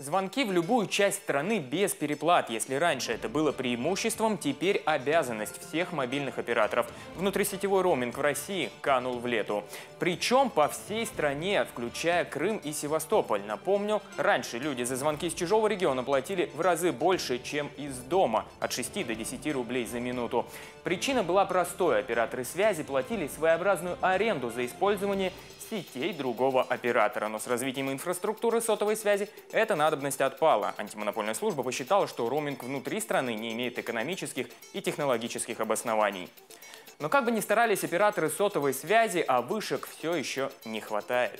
Звонки в любую часть страны без переплат. Если раньше это было преимуществом, теперь обязанность всех мобильных операторов. Внутрисетевой роуминг в России канул в лету. Причем по всей стране, включая Крым и Севастополь. Напомню, раньше люди за звонки из чужого региона платили в разы больше, чем из дома. От 6 до 10 рублей за минуту. Причина была простой. Операторы связи платили своеобразную аренду за использование сетей другого оператора. Но с развитием инфраструктуры сотовой связи эта надобность отпала. Антимонопольная служба посчитала, что роуминг внутри страны не имеет экономических и технологических обоснований. Но как бы ни старались операторы сотовой связи, а вышек все еще не хватает.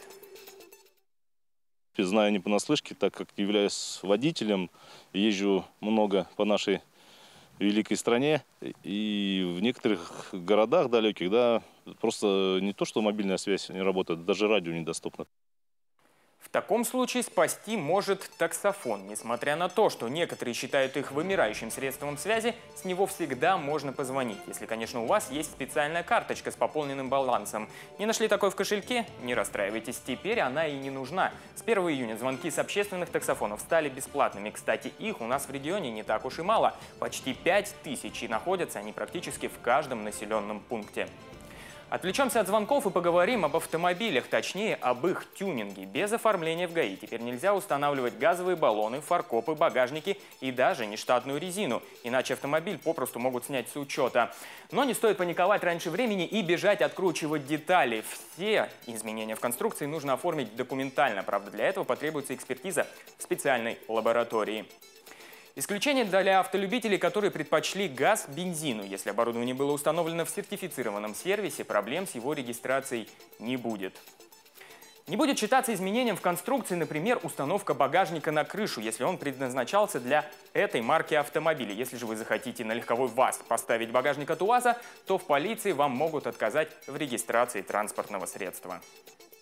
Знаю не понаслышке, так как являюсь водителем, езжу много по нашей великой стране, и в некоторых городах далеких, да, просто не то, что мобильная связь не работает, даже радио недоступно. В таком случае спасти может таксофон. Несмотря на то, что некоторые считают их вымирающим средством связи, с него всегда можно позвонить. Если, конечно, у вас есть специальная карточка с пополненным балансом. Не нашли такой в кошельке? Не расстраивайтесь, теперь она и не нужна. С 1 июня звонки с общественных таксофонов стали бесплатными. Кстати, их у нас в регионе не так уж и мало. Почти 5000, и находятся они практически в каждом населенном пункте. Отвлечемся от звонков и поговорим об автомобилях, точнее, об их тюнинге. Без оформления в ГАИ теперь нельзя устанавливать газовые баллоны, фаркопы, багажники и даже нештатную резину. Иначе автомобиль попросту могут снять с учета. Но не стоит паниковать раньше времени и бежать откручивать детали. Все изменения в конструкции нужно оформить документально. Правда, для этого потребуется экспертиза в специальной лаборатории. Исключение для автолюбителей, которые предпочли газ бензину. Если оборудование было установлено в сертифицированном сервисе, проблем с его регистрацией не будет. Не будет считаться изменением в конструкции, например, установка багажника на крышу, если он предназначался для этой марки автомобиля. Если же вы захотите на легковой ВАЗ поставить багажник от УАЗа, то в полиции вам могут отказать в регистрации транспортного средства.